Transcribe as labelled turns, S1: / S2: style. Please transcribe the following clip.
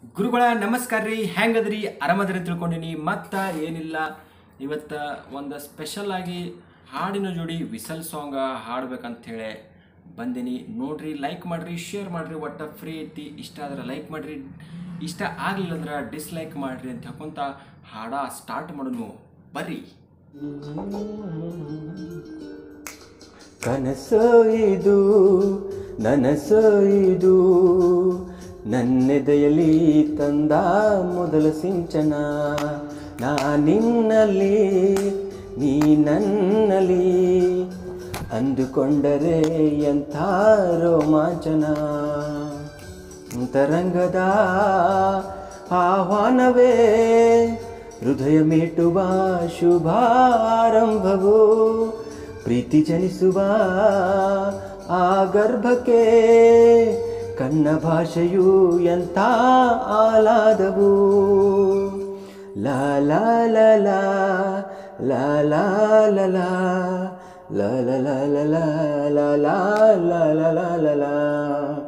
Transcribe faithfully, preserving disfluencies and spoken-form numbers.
S1: ಗುರುಗಳ ನಮಸ್ಕಾರ ರೀ. ಹೆಂಗದ್ರಿ? ಆರಾಮದ್ರಿ ತಿಳ್ಕೊಂಡಿನಿ. ಮತ್ತು ಏನಿಲ್ಲ, ಇವತ್ತು ಒಂದು ಸ್ಪೆಷಲ್ ಆಗಿ ಹಾಡಿನ ಜೋಡಿ ವಿಸಲ್ ಸಾಂಗ್ ಹಾಡ್ಬೇಕಂತೇಳಿ ಬಂದೀನಿ. ನೋಡ್ರಿ, ಲೈಕ್ ಮಾಡಿರಿ, ಶೇರ್ ಮಾಡಿರಿ. ಒಟ್ಟು ಫ್ರೀ ಐತಿ. ಇಷ್ಟ ಆದ್ರೆ ಲೈಕ್ ಮಾಡಿರಿ, ಇಷ್ಟ ಆಗಲಿಲ್ಲ ಅಂದ್ರೆ ಡಿಸ್ಲೈಕ್ ಮಾಡಿರಿ ಅಂತ ಹೇಳ್ಕೊಂತ ಹಾಡ ಸ್ಟಾರ್ಟ್ ಮಾಡೋನು ಬರ್ರಿ.
S2: ಕನಸು ಇದು ನನಸು ಇದು, ನನ್ನೆದೆಯಲ್ಲಿ ತಂದ ಮೊದಲ ಸಿಂಚನ. ನಾ ನಿನ್ನಲ್ಲಿ ನೀ ನನ್ನಲ್ಲಿ, ಅಂದುಕೊಂಡರೆ ಎಂಥ ರೋಮಾಂಚನ. ತರಂಗದ ಆಹ್ವಾನವೇ ಹೃದಯ ಮೀಟುವ ಶುಭಾರಂಭವು, ಪ್ರೀತಿ ಜನಿಸುವ ಆ ಗರ್ಭಕ್ಕೆ ಕನ್ನ ಭಾಷೆಯು ಎಂಥ ಆಲಾದವು. ಲಾ ಲಾ ಲಾ ಲಾ ಲಾ ಲಾ ಲಾ ಲಾ ಲಾ ಲಾ ಲಾ ಲಾ ಲಾ ಲಾ ಲಾ ಲಾ ಲಾ ಲಾ.